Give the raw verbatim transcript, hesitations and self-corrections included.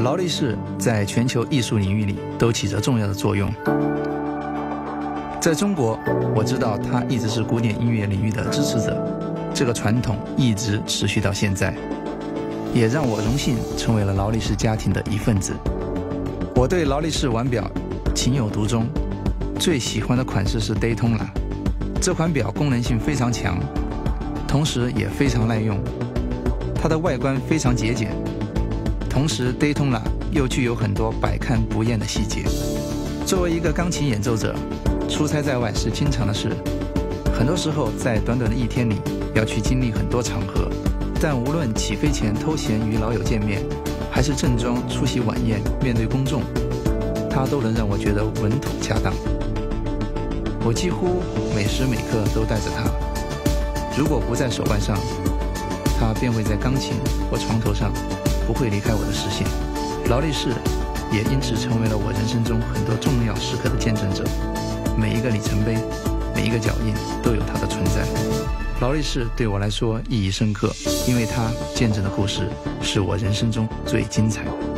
劳力士在全球艺术领域里都起着重要的作用。在中国，我知道他一直是古典音乐领域的支持者，这个传统一直持续到现在，也让我荣幸成为了劳力士家庭的一份子。我对劳力士腕表情有独钟，最喜欢的款式是 Daytona。这款表功能性非常强，同时也非常耐用。它的外观非常节俭，同时 Daytona 又具有很多百看不厌的细节。作为一个钢琴演奏者，出差在外是经常的事，很多时候在短短的一天里要去经历很多场合，但无论起飞前偷闲与老友见面，还是正装出席晚宴面对公众，它都能让我觉得稳妥恰当。我几乎每时每刻都带着它，如果不在手腕上，它便会在钢琴或床头上，不会离开我的视线。劳力士也因此成为了我人生中很多重要时刻的见证者，每一个里程碑，每一个脚印都有它的存在。劳力士对我来说意义深刻，因为它见证的故事是我人生中最精彩的。